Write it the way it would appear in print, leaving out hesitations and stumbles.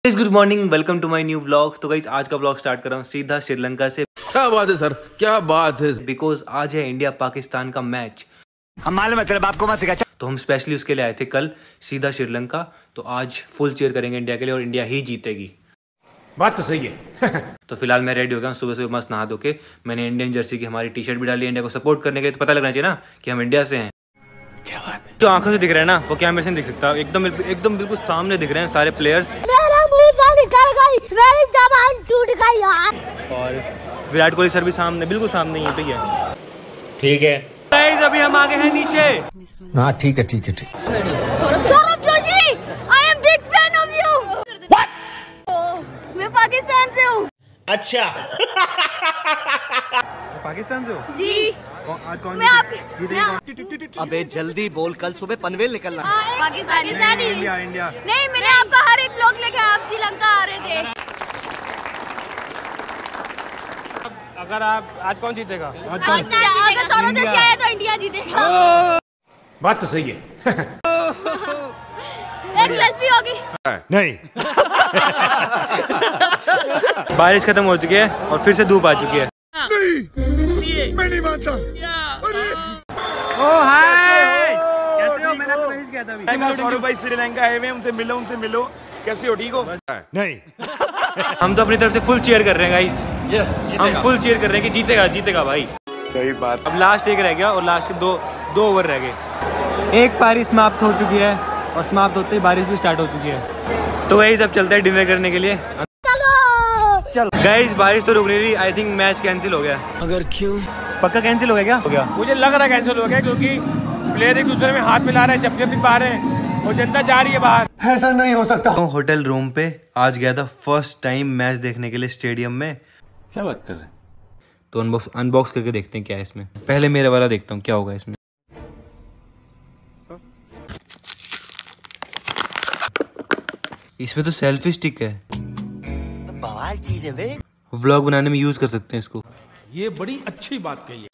Good morning, welcome to my new vlog. तो guys आज का व्लॉग स्टार्ट कर रहा हूँ सीधा श्रीलंका से। क्या बात है सर, क्या बात है। बिकॉज आज है इंडिया पाकिस्तान का मैच। हम मालूम है तेरे बाप को मत सिखा। तो हम स्पेशली उसके लिए आए थे कल सीधा श्रीलंका। तो आज फुल चीयर करेंगे इंडिया के लिए और इंडिया ही जीतेगी। बात तो सही है। तो फिलहाल मैं रेडी हो गया हूँ, सुबह सुबह मस्त नहा धो के मैंने इंडियन जर्सी की हमारी टी शर्ट भी डाली है इंडिया को सपोर्ट करने के लिए। तो पता लगना चाहिए ना कि हम इंडिया से हैं। क्या बात है। जो आंखों से दिख रहा है ना वो कैमरे से नहीं दिख सकता। एकदम बिल्कुल सामने दिख रहे हैं सारे प्लेयर्स। टूट गई यार। और विराट कोहली सर भी सामने, बिल्कुल सामने यहीं पे ही है। ठीक है गाइस, अभी हम आ गए हैं नीचे। हाँ ठीक है। Saurabh Joshi, I am big fan of you. मैं पाकिस्तान से हूँ। अच्छा। पाकिस्तान से हो जी। आज कौन मैं आपके अबे जल्दी बोल, कल सुबह पनवेल निकलना। पाकिस्तानी इंडिया नहीं, मैंने आपका हर एक ब्लॉग लेके आप श्रीलंका आ रहे थे। अगर आप आज कौन जीतेगा? अगर सौरभ जोशी आया तो इंडिया जीतेगा। बात तो सही है। एक सेल्फी होगी। नहीं। बारिश खत्म हो चुकी है और फिर से धूप आ चुकी है। मैं नहीं मानता। ओ हाय, कैसे हो? मैंने आपको मैसेज किया था अभी। सौरभ भाई श्रीलंका आए हुए हैं, उनसे मिलो। कैसे हो? ठीक हो? नहीं। हम तो अपनी तरफ से फुल चीयर कर रहे हैं गाइस। हम फुल चीयर कर रहे हैं कि जीतेगा भाई। सही बात। अब लास्ट एक रह गया और लास्ट के दो ओवर रह गए। एक पारी समाप्त हो चुकी है और समाप्त होते ही बारिश भी स्टार्ट हो चुकी है। तो गाइस अब चलते हैं डिनर करने के लिए। चलो गाइस बारिश तो रुक नहीं रही। आई थिंक मैच कैंसिल हो गया। अगर क्यों? पक्का कैंसिल हो गया क्या? हो गया। मुझे लग रहा है कैंसिल हो गया, क्योंकि प्लेयर एक दूसरे में हाथ मिला रहे हैं, चप्पल पा रहे हैं और जनता जा रही है बाहर। ऐसा नहीं हो सकता। तो होटल रूम पे आज गया था फर्स्ट टाइम मैच देखने के लिए स्टेडियम में। क्या बात कर रहे हैं? तो अनबॉक्स करके देखते हैं क्या है इसमें। पहले मेरे वाला देखता हूँ क्या होगा इसमें। इसमें तो सेल्फी स्टिक है। बवाल चीज है वे। व्लॉग बनाने में यूज कर सकते हैं इसको। ये बड़ी अच्छी बात कही है।